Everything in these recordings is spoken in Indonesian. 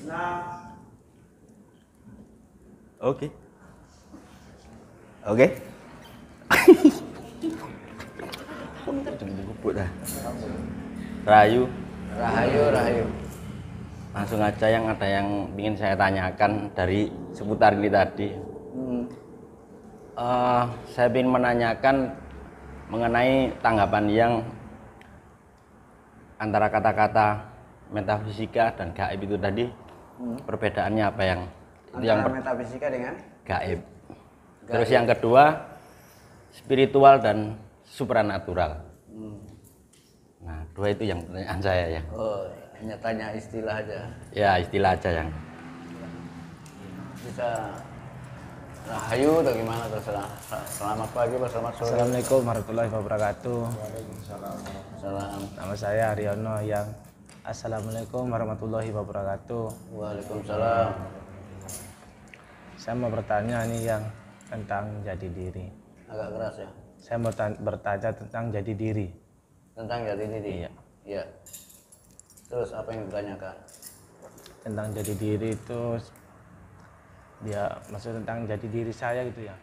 Oke. Oke. Rahayu. Rahayu. Langsung aja, yang ada yang ingin saya tanyakan dari seputar ini tadi. Saya ingin menanyakan mengenai tanggapan yang antara kata-kata metafisika dan gaib itu tadi. Perbedaannya apa yang antara metafisika dengan gaib. Terus yang kedua, spiritual dan supranatural. Nah, dua itu yang pertanyaan saya ya. Oh, hanya tanya istilah aja. Ya, istilah aja yang Bisa Rahayu atau gimana, terserah. Selamat pagi, selamat sore. Assalamualaikum warahmatullahi wabarakatuh. Salam. Nama saya Haryono yang Assalamualaikum warahmatullahi wabarakatuh. Waalaikumsalam. Saya mau bertanya nih yang tentang jati diri. Agak keras ya. Saya mau bertanya tentang jati diri. Tentang jati diri. Iya. Iya. Terus apa yang ditanyakan? Tentang jati diri itu dia maksud tentang jati diri saya gitu ya.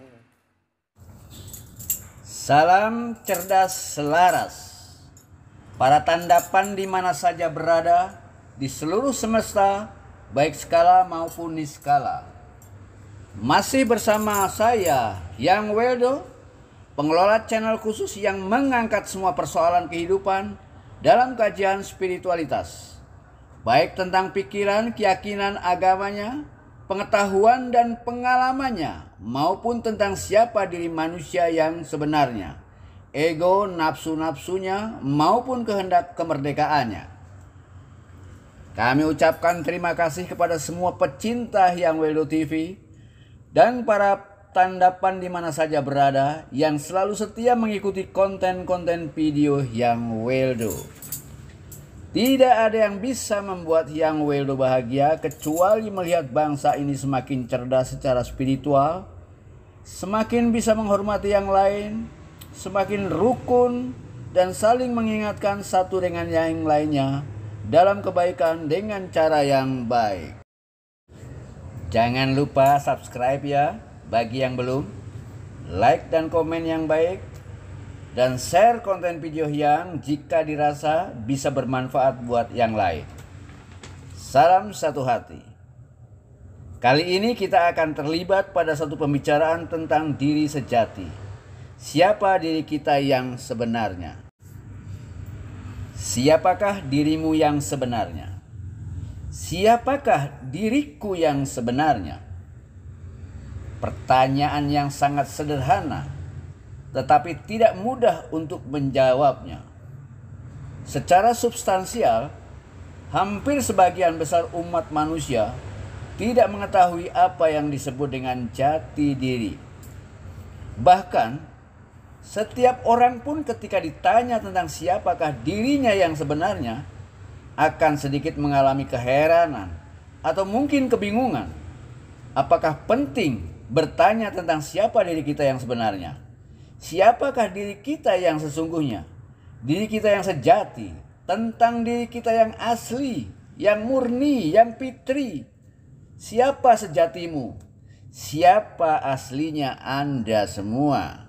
Salam cerdas selaras. Para tandapan di mana saja berada di seluruh semesta, baik skala maupun niskala. Masih bersama saya, Yang Weldo, pengelola channel khusus yang mengangkat semua persoalan kehidupan dalam kajian spiritualitas, baik tentang pikiran, keyakinan agamanya, pengetahuan dan pengalamannya, maupun tentang siapa diri manusia yang sebenarnya, ego, nafsu-nafsunya, maupun kehendak kemerdekaannya. Kami ucapkan terima kasih kepada semua pecinta Yang Weldo TV dan para tandapan di mana saja berada yang selalu setia mengikuti konten-konten video Yang Weldo. Tidak ada yang bisa membuat Yang Weldo bahagia kecuali melihat bangsa ini semakin cerdas secara spiritual, semakin bisa menghormati yang lain, semakin rukun, dan saling mengingatkan satu dengan yang lainnya dalam kebaikan dengan cara yang baik. Jangan lupa subscribe ya bagi yang belum, like dan komen yang baik, dan share konten video yang jika dirasa bisa bermanfaat buat yang lain. Salam satu hati. Kali ini kita akan terlibat pada satu pembicaraan tentang diri sejati. Siapa diri kita yang sebenarnya? Siapakah dirimu yang sebenarnya? Siapakah diriku yang sebenarnya? Pertanyaan yang sangat sederhana, tetapi tidak mudah untuk menjawabnya. Secara substansial, hampir sebagian besar umat manusia tidak mengetahui apa yang disebut dengan jati diri. Bahkan, setiap orang pun ketika ditanya tentang siapakah dirinya yang sebenarnya, akan sedikit mengalami keheranan atau mungkin kebingungan. Apakah penting bertanya tentang siapa diri kita yang sebenarnya? Siapakah diri kita yang sesungguhnya? Diri kita yang sejati, tentang diri kita yang asli, yang murni, yang fitri. Siapa sejatimu? Siapa aslinya Anda semua?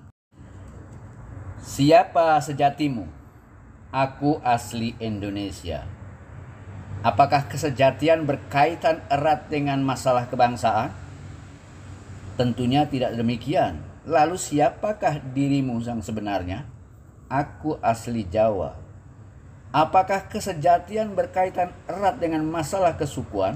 Siapa sejatimu? Aku asli Indonesia. Apakah kesejatian berkaitan erat dengan masalah kebangsaan? Tentunya tidak demikian. Lalu siapakah dirimu yang sebenarnya? Aku asli Jawa. Apakah kesejatian berkaitan erat dengan masalah kesukuan?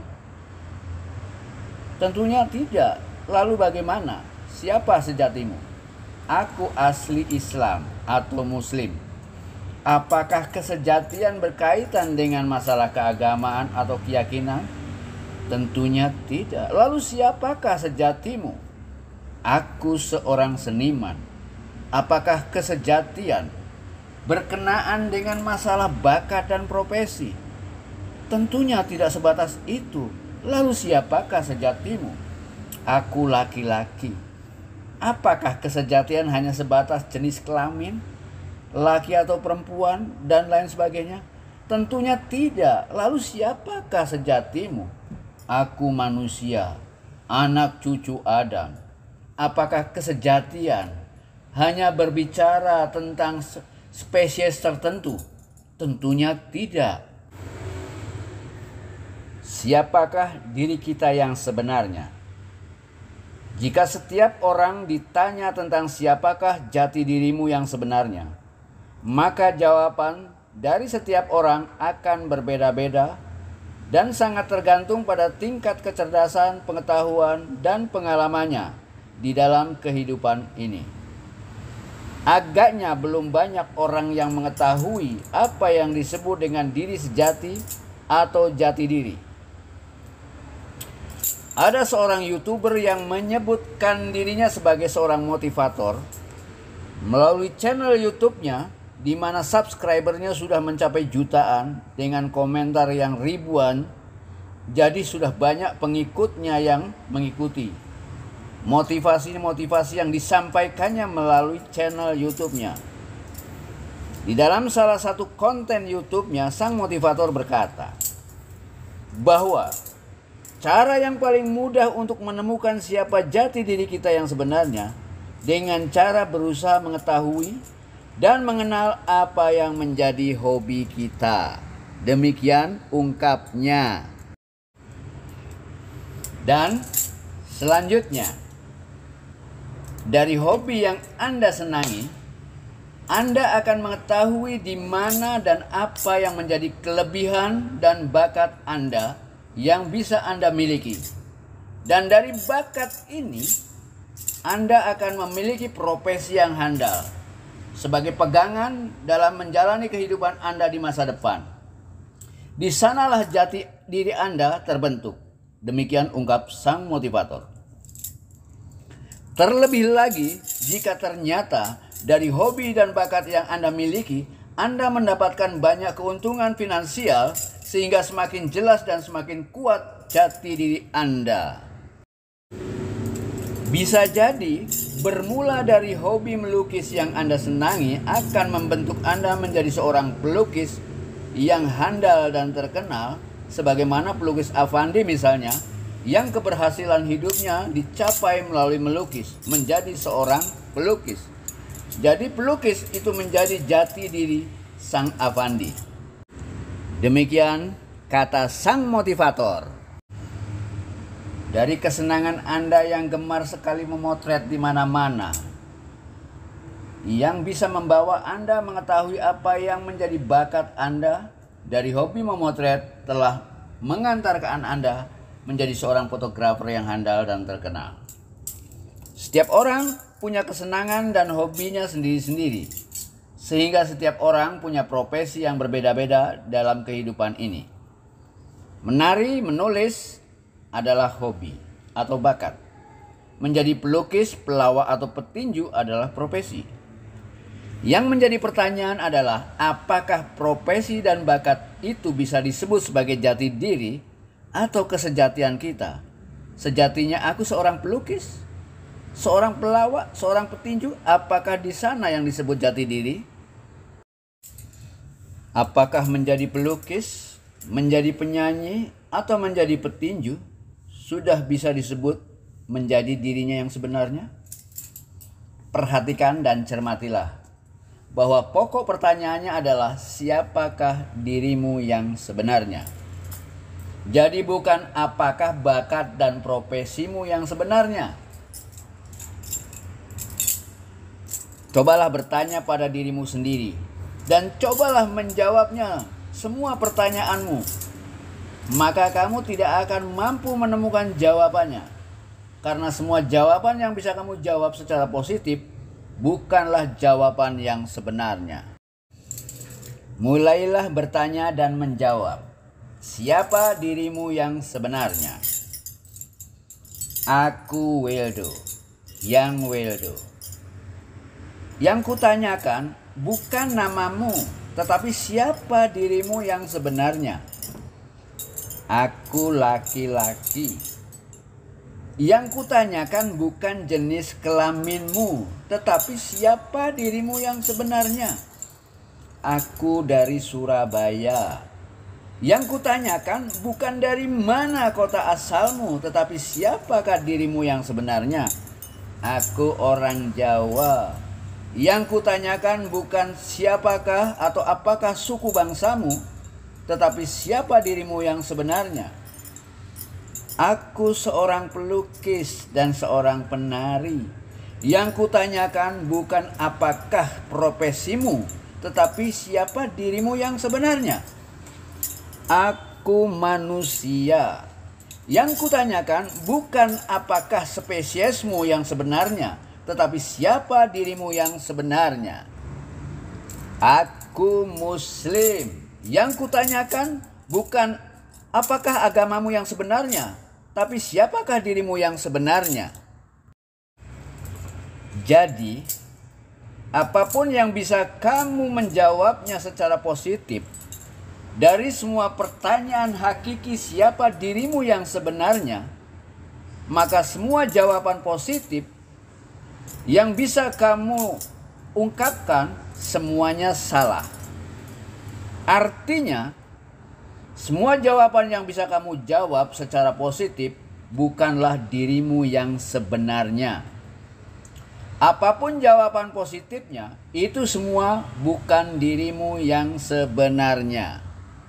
Tentunya tidak. Lalu bagaimana? Siapa sejatimu? Aku asli Islam atau Muslim. Apakah kesejatian berkaitan dengan masalah keagamaan atau keyakinan? Tentunya tidak. Lalu siapakah sejatimu? Aku seorang seniman. Apakah kesejatian berkenaan dengan masalah bakat dan profesi? Tentunya tidak sebatas itu. Lalu siapakah sejatimu? Aku laki-laki. Apakah kesejatian hanya sebatas jenis kelamin, laki atau perempuan, dan lain sebagainya? Tentunya tidak. Lalu siapakah sejatimu? aku manusia, anak cucu Adam. Apakah kesejatian hanya berbicara tentang spesies tertentu? Tentunya tidak. Siapakah diri kita yang sebenarnya? Jika setiap orang ditanya tentang siapakah jati dirimu yang sebenarnya, maka jawaban dari setiap orang akan berbeda-beda dan sangat tergantung pada tingkat kecerdasan, pengetahuan, dan pengalamannya di dalam kehidupan ini. Agaknya belum banyak orang yang mengetahui apa yang disebut dengan diri sejati atau jati diri. Ada seorang YouTuber yang menyebutkan dirinya sebagai seorang motivator melalui channel YouTube-nya, di mana subscribernya sudah mencapai jutaan dengan komentar yang ribuan. Jadi sudah banyak pengikutnya yang mengikuti motivasi-motivasi yang disampaikannya melalui channel YouTube-nya. Di dalam salah satu konten YouTube-nya, sang motivator berkata bahwa cara yang paling mudah untuk menemukan siapa jati diri kita yang sebenarnya dengan cara berusaha mengetahui dan mengenal apa yang menjadi hobi kita. Demikian ungkapnya. Dan selanjutnya, dari hobi yang Anda senangi, Anda akan mengetahui di mana dan apa yang menjadi kelebihan dan bakat Anda yang bisa Anda miliki. Dan dari bakat ini, Anda akan memiliki profesi yang handal sebagai pegangan dalam menjalani kehidupan Anda di masa depan. Di sanalah jati diri Anda terbentuk. Demikian ungkap sang motivator. Terlebih lagi, jika ternyata dari hobi dan bakat yang Anda miliki, Anda mendapatkan banyak keuntungan finansial, sehingga semakin jelas dan semakin kuat jati diri Anda. Bisa jadi bermula dari hobi melukis yang Anda senangi akan membentuk Anda menjadi seorang pelukis yang handal dan terkenal, sebagaimana pelukis Affandi misalnya, yang keberhasilan hidupnya dicapai melalui melukis, menjadi seorang pelukis. Jadi pelukis itu menjadi jati diri sang Affandi. Demikian kata sang motivator. Dari kesenangan Anda yang gemar sekali memotret di mana-mana, yang bisa membawa Anda mengetahui apa yang menjadi bakat Anda, dari hobi memotret telah mengantarkan Anda menjadi seorang fotografer yang handal dan terkenal. Setiap orang punya kesenangan dan hobinya sendiri-sendiri, sehingga setiap orang punya profesi yang berbeda-beda dalam kehidupan ini. Menari, menulis adalah hobi atau bakat. Menjadi pelukis, pelawak atau petinju adalah profesi. Yang menjadi pertanyaan adalah, apakah profesi dan bakat itu bisa disebut sebagai jati diri atau kesejatian kita? Sejatinya aku seorang pelukis, seorang pelawak, seorang petinju. Apakah di sana yang disebut jati diri? Apakah menjadi pelukis, menjadi penyanyi, atau menjadi petinju sudah bisa disebut menjadi dirinya yang sebenarnya? Perhatikan dan cermatilah bahwa pokok pertanyaannya adalah siapakah dirimu yang sebenarnya. Jadi bukan apakah bakat dan profesimu yang sebenarnya. Cobalah bertanya pada dirimu sendiri dan cobalah menjawabnya semua pertanyaanmu. Maka kamu tidak akan mampu menemukan jawabannya. Karena semua jawaban yang bisa kamu jawab secara positif bukanlah jawaban yang sebenarnya. Mulailah bertanya dan menjawab. Siapa dirimu yang sebenarnya? Aku Weldo, yang Weldo. Yang kutanyakan bukan namamu, tetapi siapa dirimu yang sebenarnya? Aku laki-laki. Yang kutanyakan bukan jenis kelaminmu, tetapi siapa dirimu yang sebenarnya? Aku dari Surabaya. Yang kutanyakan bukan dari mana kota asalmu, tetapi siapakah dirimu yang sebenarnya? Aku orang Jawa. Yang kutanyakan bukan siapakah atau apakah suku bangsamu, tetapi siapa dirimu yang sebenarnya? Aku seorang pelukis dan seorang penari. Yang kutanyakan bukan apakah profesimu, tetapi siapa dirimu yang sebenarnya? Aku manusia. Yang kutanyakan bukan apakah spesiesmu yang sebenarnya, tetapi siapa dirimu yang sebenarnya. Aku Muslim. Yang kutanyakan bukan apakah agamamu yang sebenarnya, tapi siapakah dirimu yang sebenarnya. Jadi, apapun yang bisa kamu menjawabnya secara positif dari semua pertanyaan hakiki siapa dirimu yang sebenarnya, maka semua jawaban positif yang bisa kamu ungkapkan semuanya salah. Artinya, semua jawaban yang bisa kamu jawab secara positif bukanlah dirimu yang sebenarnya. Apapun jawaban positifnya, itu semua bukan dirimu yang sebenarnya.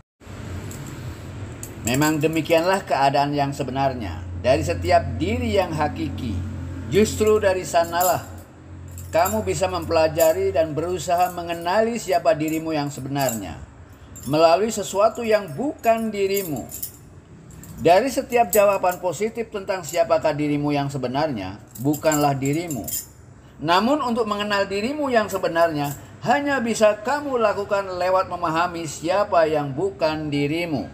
Memang demikianlah keadaan yang sebenarnya dari setiap diri yang hakiki. Justru dari sanalah kamu bisa mempelajari dan berusaha mengenali siapa dirimu yang sebenarnya melalui sesuatu yang bukan dirimu. Dari setiap jawaban positif tentang siapakah dirimu yang sebenarnya, bukanlah dirimu. Namun untuk mengenal dirimu yang sebenarnya hanya bisa kamu lakukan lewat memahami siapa yang bukan dirimu.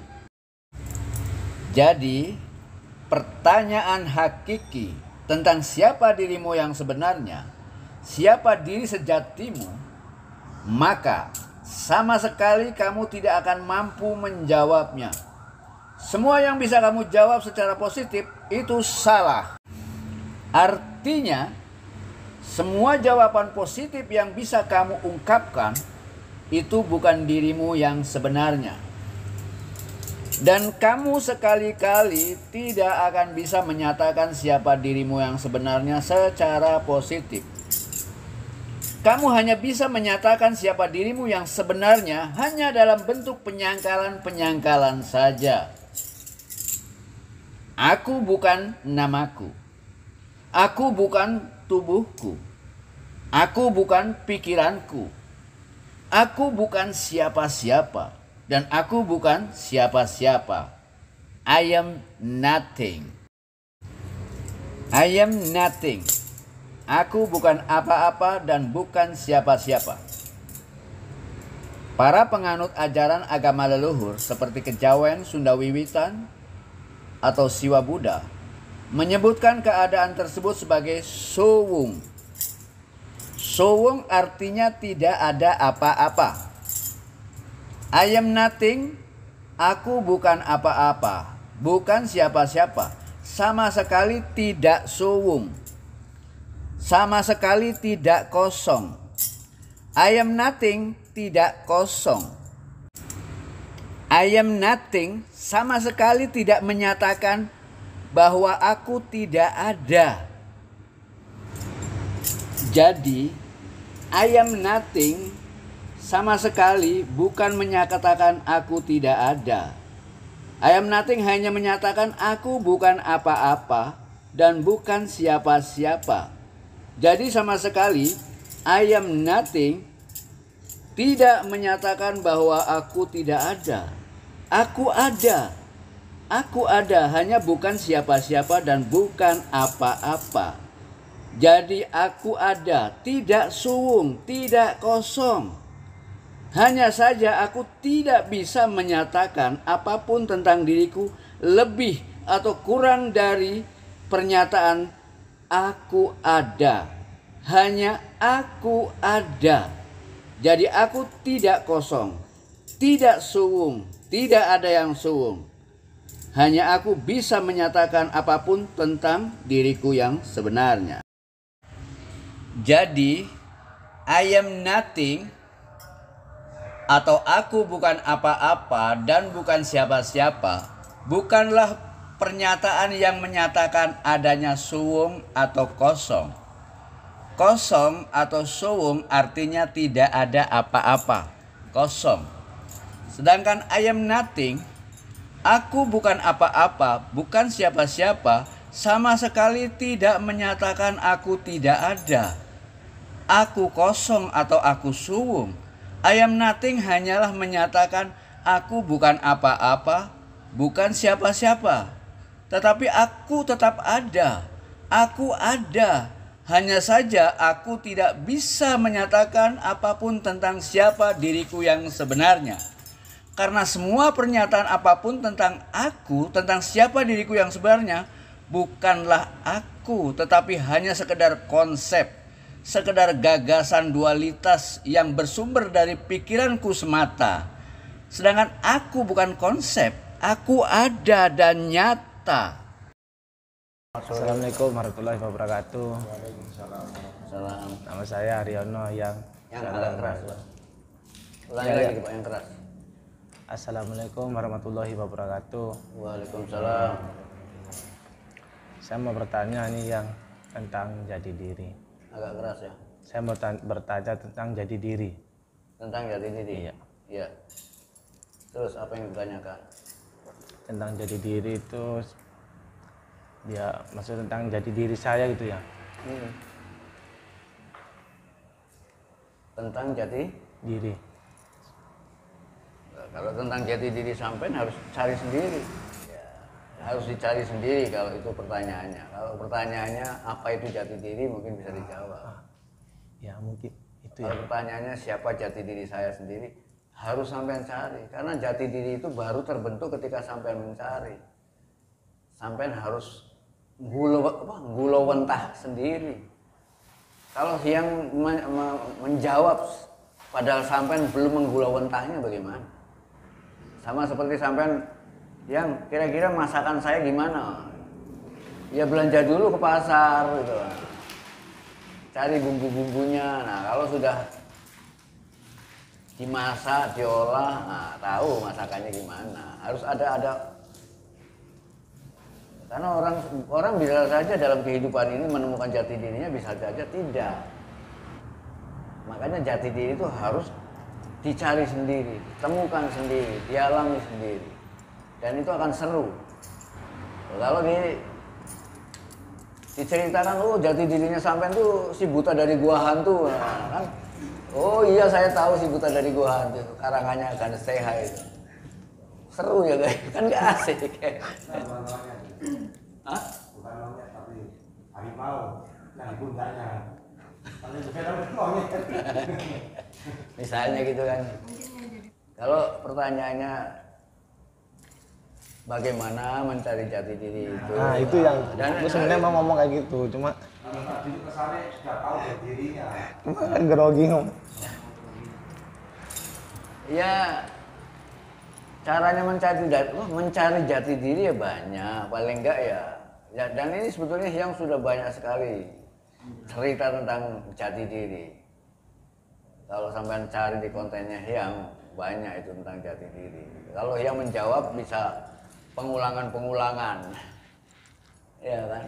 Jadi, pertanyaan hakiki tentang siapa dirimu yang sebenarnya, siapa diri sejatimu, maka sama sekali kamu tidak akan mampu menjawabnya. Semua yang bisa kamu jawab secara positif itu salah. Artinya, semua jawaban positif yang bisa kamu ungkapkan itu bukan dirimu yang sebenarnya. Dan kamu sekali-kali tidak akan bisa menyatakan siapa dirimu yang sebenarnya secara positif. Kamu hanya bisa menyatakan siapa dirimu yang sebenarnya hanya dalam bentuk penyangkalan-penyangkalan saja. Aku bukan namaku. Aku bukan tubuhku. Aku bukan pikiranku. Aku bukan siapa-siapa. Dan aku bukan siapa-siapa. I am nothing. I am nothing. Aku bukan apa-apa dan bukan siapa-siapa. Para penganut ajaran agama leluhur seperti Kejawen, Sunda Wiwitan, atau Siwa Buddha menyebutkan keadaan tersebut sebagai sowung. Sowung artinya tidak ada apa-apa. I am nothing, aku bukan apa-apa, bukan siapa-siapa, sama sekali tidak sowung, sama sekali tidak kosong. I am nothing, tidak kosong. I am nothing sama sekali tidak menyatakan bahwa aku tidak ada. Jadi, I am nothing sama sekali bukan menyatakan aku tidak ada. I am nothing hanya menyatakan aku bukan apa-apa dan bukan siapa-siapa. Jadi sama sekali I am nothing tidak menyatakan bahwa aku tidak ada. Aku ada. Aku ada, hanya bukan siapa-siapa dan bukan apa-apa. Jadi aku ada, tidak suwung, tidak kosong. Hanya saja aku tidak bisa menyatakan apapun tentang diriku lebih atau kurang dari pernyataan aku ada. Hanya aku ada. Jadi aku tidak kosong, tidak suwung, tidak ada yang suwung. Hanya aku bisa menyatakan apapun tentang diriku yang sebenarnya. Jadi, I am nothing atau aku bukan apa-apa dan bukan siapa-siapa, bukanlah pernyataan yang menyatakan adanya suwung atau kosong. Kosong atau suwung artinya tidak ada apa-apa, kosong. Sedangkan I am nothing, aku bukan apa-apa, bukan siapa-siapa, sama sekali tidak menyatakan aku tidak ada. Aku kosong atau aku suwung. I am nothing hanyalah menyatakan aku bukan apa-apa, bukan siapa-siapa. Tetapi aku tetap ada. Aku ada. Hanya saja aku tidak bisa menyatakan apapun tentang siapa diriku yang sebenarnya. Karena semua pernyataan apapun tentang aku, tentang siapa diriku yang sebenarnya, bukanlah aku, tetapi hanya sekedar konsep, sekedar gagasan dualitas yang bersumber dari pikiranku semata. Sedangkan aku bukan konsep, aku ada dan nyata. Assalamualaikum warahmatullahi wabarakatuh. Salam. Nama saya Haryono yang agak keras, Pak. Ulangi lagi, Pak, yang keras. Assalamualaikum warahmatullahi wabarakatuh. Waalaikumsalam. Saya mau bertanya nih yang tentang jati diri. Agak keras ya. Saya mau bertanya tentang jati diri. Tentang jati diri. Iya. Iya. Terus apa yang ditanyakan? Tentang jati diri itu dia maksud tentang jati diri saya gitu ya. Tentang jati Diri. Kalau tentang jati diri sampean harus cari sendiri. Ya, harus dicari sendiri kalau itu pertanyaannya. Kalau pertanyaannya apa itu jati diri mungkin bisa dijawab. Ya mungkin itu Kalau ya. pertanyaannya siapa jati diri saya sendiri, harus sampean cari. Karena jati diri itu baru terbentuk ketika sampean mencari. Sampean harus gulawentah sendiri. Kalau yang menjawab padahal sampean belum menggulawentahnya bagaimana? Sama seperti sampean yang kira-kira masakan saya gimana? Ya belanja dulu ke pasar gitu. Cari bumbu-bumbunya. Nah, kalau sudah dimasak, diolah, nah tahu masakannya gimana. Harus ada karena orang bisa saja dalam kehidupan ini menemukan jati dirinya, bisa saja tidak. Makanya jati diri itu harus dicari sendiri, temukan sendiri, dialami sendiri, dan itu akan seru. Kalau diceritakan, oh jati dirinya sampean tuh si buta dari gua hantu, nah, kan? Oh iya saya tahu si buta dari gua hantu, karangannya akan sehat itu. Seru ya guys, kan gak asik. Hah? Bukan monyet tapi harimau yang di pundaknya. Misalnya gitu kan. Kalau pertanyaannya bagaimana mencari jati diri itu? Nah itu yang dan aku sebenarnya mau ngomong kayak gitu, cuma Tadi kesannya sudah tahu jati dirinya. grogi ngomong. Ya caranya mencari jati diri ya banyak, paling enggak ya. Dan ini sebetulnya yang sudah banyak sekali cerita tentang jati diri. Kalau sampai cari di kontennya yang banyak itu tentang jati diri. Kalau yang menjawab bisa pengulangan, ya kan?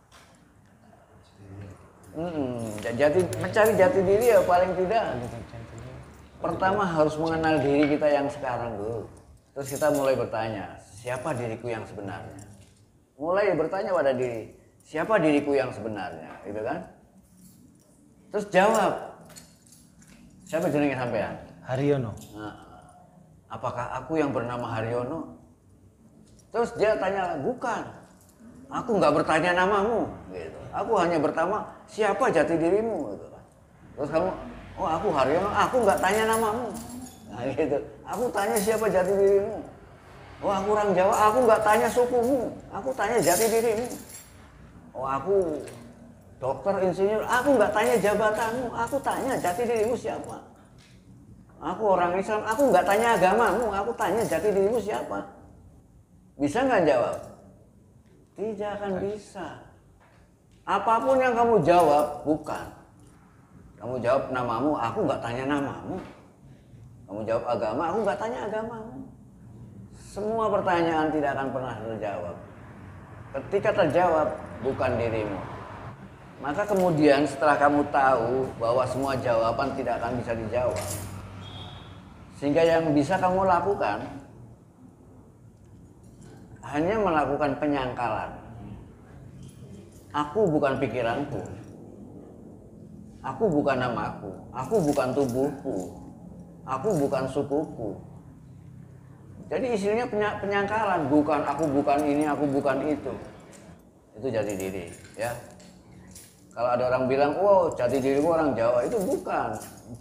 Mencari jati diri ya paling tidak. Pertama harus mengenal diri kita yang sekarang dulu. Terus kita mulai bertanya, siapa diriku yang sebenarnya? Mulai bertanya pada diri, siapa diriku yang sebenarnya, gitu kan? Terus jawab, siapa jenenge sampean? Haryono. Nah, apakah aku yang bernama Haryono? Terus dia tanya, bukan. Aku nggak bertanya namamu, gitu. Aku hanya bertanya, siapa jati dirimu? Gitu. Terus kamu, oh aku Haryono, aku nggak tanya namamu. Nah gitu, aku tanya siapa jati dirimu? Oh aku orang Jawa, aku nggak tanya sukumu, aku tanya jati dirimu. Oh aku dokter, insinyur, aku nggak tanya jabatanmu, aku tanya jati dirimu siapa. Aku orang Islam, aku nggak tanya agamamu, aku tanya jati dirimu siapa. Bisa nggak jawab? Tidak akan bisa. Apapun yang kamu jawab, bukan. Kamu jawab namamu, aku nggak tanya namamu. Kamu jawab agama, aku nggak tanya agama. Semua pertanyaan tidak akan pernah terjawab. Ketika terjawab, bukan dirimu. Maka kemudian setelah kamu tahu bahwa semua jawaban tidak akan bisa dijawab, sehingga yang bisa kamu lakukan hanya melakukan penyangkalan. Aku bukan pikiranku, aku bukan namaku, aku bukan tubuhku, aku bukan sukuku. Jadi isinya penyangkalan, bukan aku, bukan ini, aku bukan itu. Itu jati diri, ya. Kalau ada orang bilang, wow, jati diriku orang Jawa, itu bukan.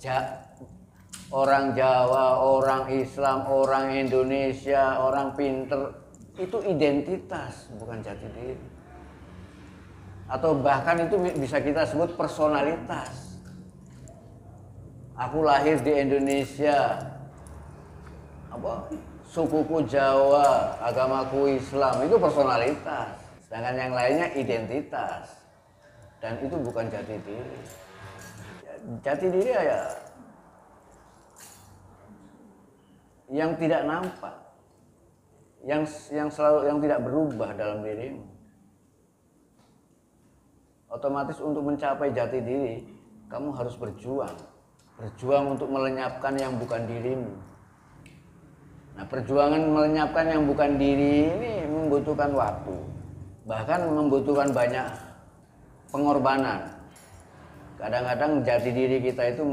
Orang Jawa, orang Islam, orang Indonesia, orang pinter, itu identitas, bukan jati diri. Atau bahkan itu bisa kita sebut personalitas. Aku lahir di Indonesia, sukuku Jawa, agamaku Islam, itu personalitas. Sedangkan yang lainnya identitas. Dan itu bukan jati diri. Jati diri ya yang tidak nampak, yang tidak berubah dalam dirimu. Otomatis untuk mencapai jati diri, kamu harus berjuang untuk melenyapkan yang bukan dirimu. Nah, perjuangan melenyapkan yang bukan diri ini membutuhkan waktu, bahkan membutuhkan banyak pengorbanan. Kadang-kadang jati diri kita itu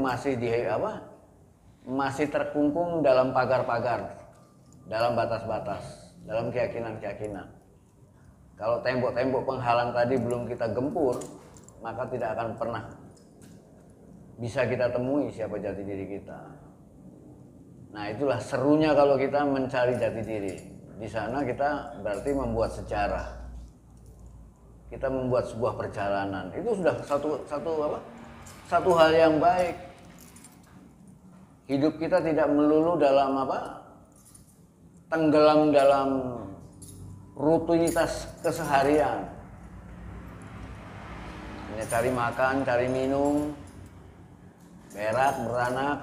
masih terkungkung dalam pagar-pagar, dalam batas-batas, dalam keyakinan-keyakinan. Kalau tembok-tembok penghalang tadi belum kita gempur, maka tidak akan pernah bisa kita temui siapa jati diri kita. Nah, itulah serunya kalau kita mencari jati diri. Di sana kita berarti membuat sejarah. Kita membuat sebuah perjalanan. Itu sudah satu hal yang baik. Hidup kita tidak melulu dalam tenggelam dalam rutinitas keseharian. Hanya cari makan, cari minum, berak, beranak.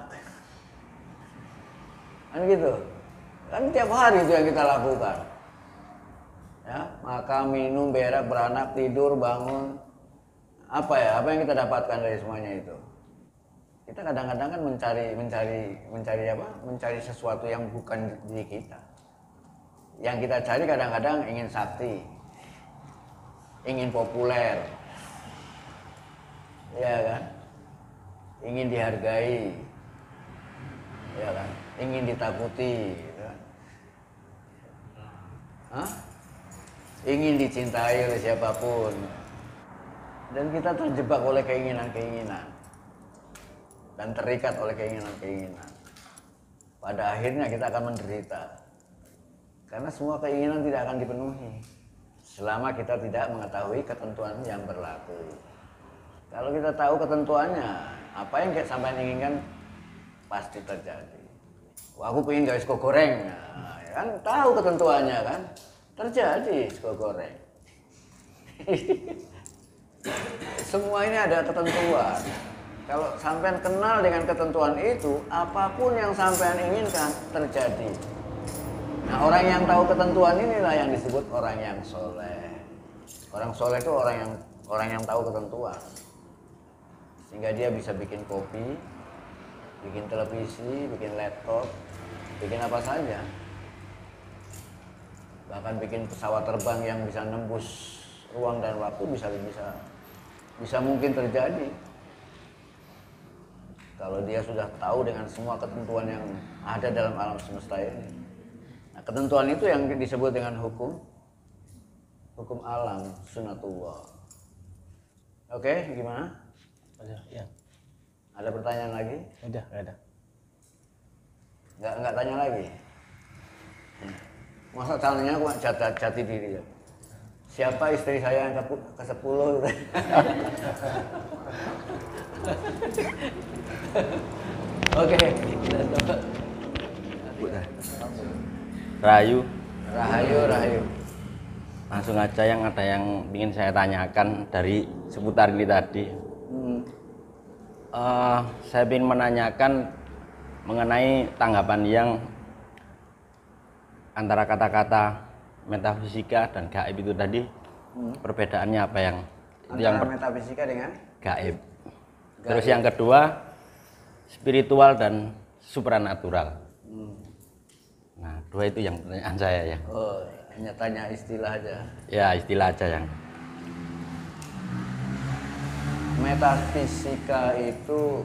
Kan gitu. Kan tiap hari itu yang kita lakukan. Ya, makan, minum, berak, beranak, tidur, bangun. Apa yang kita dapatkan dari semuanya itu? Kita kadang-kadang kan mencari sesuatu yang bukan diri kita. Yang kita cari kadang-kadang ingin sakti, ingin populer, ya kan? Ingin dihargai, ya kan? Ingin ditakuti, gitu kan? Ingin dicintai oleh siapapun. Dan kita terjebak oleh keinginan-keinginan dan terikat oleh keinginan-keinginan. Pada akhirnya kita akan menderita. Karena semua keinginan tidak akan dipenuhi selama kita tidak mengetahui ketentuan yang berlaku. Kalau kita tahu ketentuannya, apa yang kita sampai inginkan pasti terjadi. Wah, aku pengen gawe sego goreng, nah, ya kan tahu ketentuannya kan, terjadi sego goreng. Semua ini ada ketentuan. Kalau sampean kenal dengan ketentuan itu, apapun yang sampean inginkan terjadi. Nah, orang yang tahu ketentuan inilah yang disebut orang yang soleh. Orang soleh itu orang yang tahu ketentuan, sehingga dia bisa bikin kopi, bikin televisi, bikin laptop, bikin apa saja. Bahkan bikin pesawat terbang yang bisa nembus ruang dan waktu bisa mungkin terjadi. Kalau dia sudah tahu dengan semua ketentuan yang ada dalam alam semesta ini. Nah, ketentuan itu yang disebut dengan hukum alam, sunnatullah. Oke, gimana? Udah, ya. Ada pertanyaan lagi? Udah, nggak ada. Nggak tanya lagi? Masa calonnya aku jati diri ya? Siapa istri saya yang ke-10? Oke, kita coba. Rahayu. Langsung aja ada yang ingin saya tanyakan dari seputar ini tadi. Saya ingin menanyakan mengenai tanggapan yang antara kata-kata metafisika dan gaib itu tadi, perbedaannya apa yang itu yang Antara metafisika dengan gaib. Terus yang kedua, spiritual dan supranatural. Nah, dua itu yang pertanyaan saya ya. oh, hanya tanya istilah aja. Ya, istilah aja yang. Metafisika itu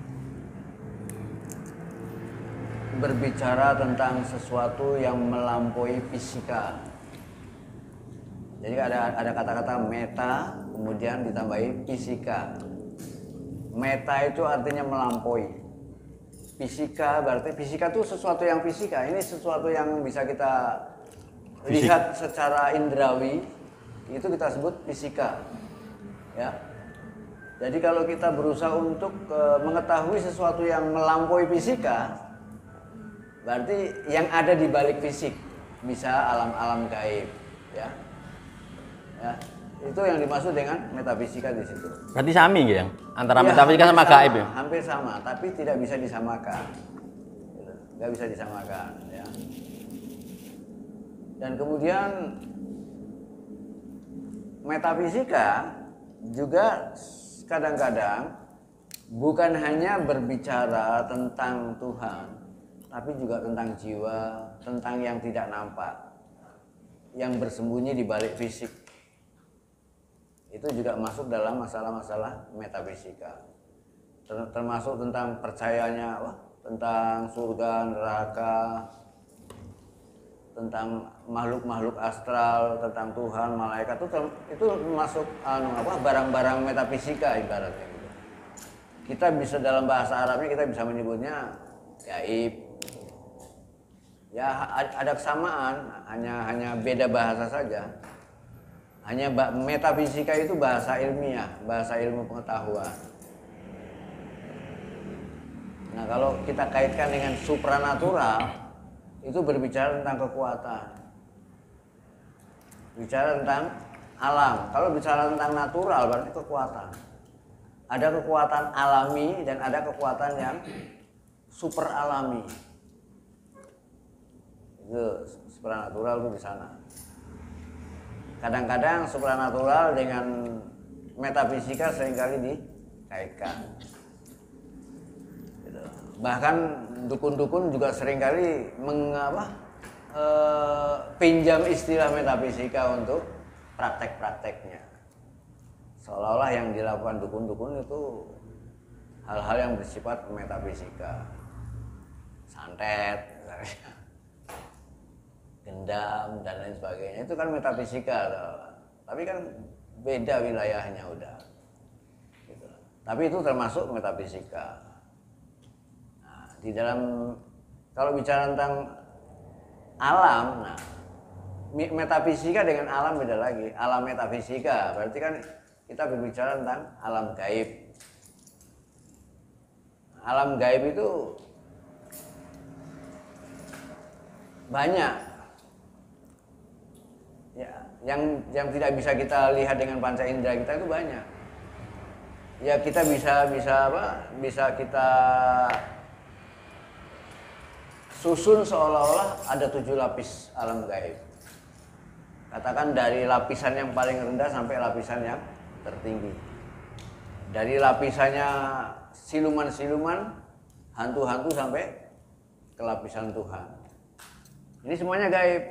berbicara tentang sesuatu yang melampaui fisika. Jadi ada kata-kata meta, kemudian ditambahi fisika. Meta itu artinya melampaui. Fisika berarti fisika itu sesuatu yang fisika. Ini sesuatu yang bisa kita lihat secara indrawi. Itu kita sebut fisika. Ya. Jadi kalau kita berusaha untuk mengetahui sesuatu yang melampaui fisika, berarti yang ada di balik fisik, bisa alam-alam gaib, ya. Ya, itu yang dimaksud dengan metafisika di situ. Berarti sami gitu ya? Antara Ya, metafisika sama gaib ya? Hampir sama, tapi tidak bisa disamakan. Nggak bisa disamakan, ya. Dan kemudian metafisika juga kadang-kadang bukan hanya berbicara tentang Tuhan, tapi juga tentang jiwa, tentang yang tidak nampak, yang bersembunyi di balik fisik. Itu juga masuk dalam masalah-masalah metafisika. Termasuk tentang percayanya, tentang surga, neraka, tentang makhluk-makhluk astral, tentang Tuhan, malaikat, itu masuk barang-barang metafisika ibaratnya gitu. Kita bisa dalam bahasa Arabnya kita bisa menyebutnya gaib. Ya ada kesamaan, hanya beda bahasa saja. Hanya metafisika itu bahasa ilmiah, bahasa ilmu pengetahuan. Nah, kalau kita kaitkan dengan supranatural, itu berbicara tentang kekuatan, bicara tentang alam. Kalau bicara tentang natural berarti kekuatan. Ada kekuatan alami dan ada kekuatan yang super alami. Itu supranatural itu di sana. Kadang-kadang supranatural dengan metafisika seringkali dikaitkan. Bahkan dukun-dukun juga seringkali pinjam istilah metafisika untuk praktek-prakteknya. Seolah-olah yang dilakukan dukun-dukun itu hal-hal yang bersifat metafisika. Santet, gendam, dan lain sebagainya. Itu kan metafisika. Tapi kan beda wilayahnya udah. Gitu. Tapi itu termasuk metafisika. Di dalam, kalau bicara tentang alam, nah metafisika dengan alam beda lagi. Alam metafisika berarti kan kita berbicara tentang alam gaib. Alam gaib itu banyak ya, yang tidak bisa kita lihat dengan panca indera kita itu banyak. Ya kita bisa kita susun seolah-olah ada 7 lapis alam gaib. Katakan dari lapisan yang paling rendah sampai lapisan yang tertinggi. Dari lapisannya siluman-siluman, hantu-hantu sampai ke lapisan Tuhan. Ini semuanya gaib.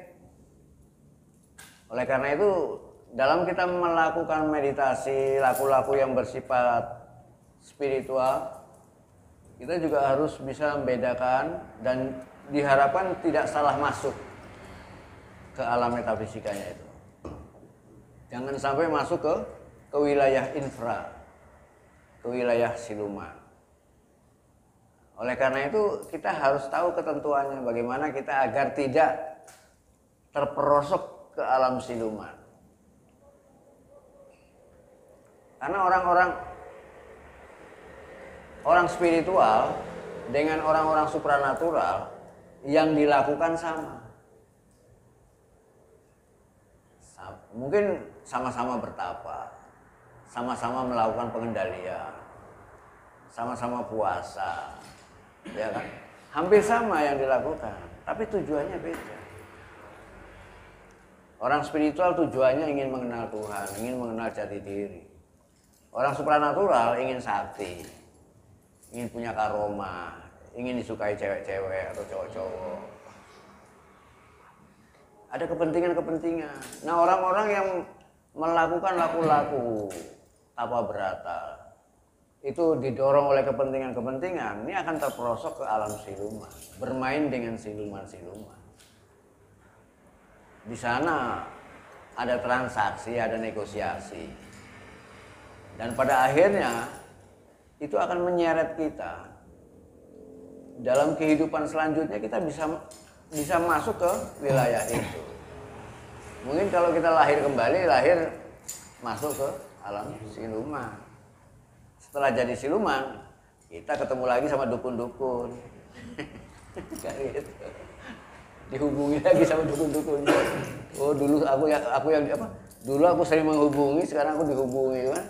Oleh karena itu, dalam kita melakukan meditasi, laku-laku yang bersifat spiritual, kita juga harus bisa membedakan dan diharapkan tidak salah masuk ke alam metafisikanya itu. Jangan sampai masuk ke wilayah infra, ke wilayah siluman. Oleh karena itu kita harus tahu ketentuannya, bagaimana kita agar tidak terperosok ke alam siluman. Karena orang spiritual dengan orang-orang supranatural yang dilakukan sama. Mungkin sama-sama bertapa, sama-sama melakukan pengendalian, sama-sama puasa, ya kan? Hampir sama yang dilakukan, tapi tujuannya beda. Orang spiritual tujuannya ingin mengenal Tuhan, ingin mengenal jati diri. Orang supranatural ingin sakti, ingin punya karoma, ingin disukai cewek-cewek atau cowok-cowok. Ada kepentingan-kepentingan. Nah, orang-orang yang melakukan laku-laku tapa berata itu didorong oleh kepentingan-kepentingan, ini akan terperosok ke alam siluman, bermain dengan siluman-siluman. Di sana ada transaksi, ada negosiasi. Dan pada akhirnya itu akan menyeret kita. Dalam kehidupan selanjutnya kita bisa masuk ke wilayah itu. Mungkin kalau kita lahir kembali, masuk ke alam siluman. Setelah jadi siluman, kita ketemu lagi sama dukun-dukun. Kan gitu. Dihubungi lagi sama dukun-dukun. Oh, dulu aku yang apa? Dulu aku sering menghubungi, sekarang aku dihubungi kan.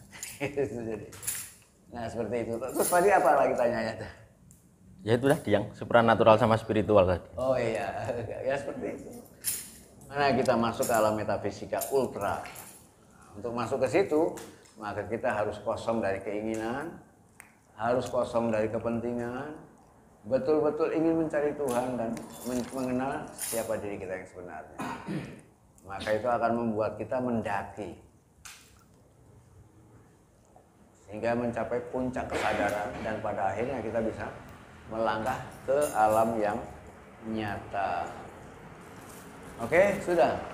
Nah, seperti itu. Terus tadi apa lagi tanyanya? Ya itu tadi yang supranatural sama spiritual tadi. Oh iya, ya seperti itu. Mana kita masuk ke alam metafisika ultra. Untuk masuk ke situ, maka kita harus kosong dari keinginan, harus kosong dari kepentingan, betul-betul ingin mencari Tuhan dan mengenal siapa diri kita yang sebenarnya. Maka itu akan membuat kita mendaki sehingga mencapai puncak kesadaran dan pada akhirnya kita bisa melangkah ke alam yang nyata. Oke, sudah.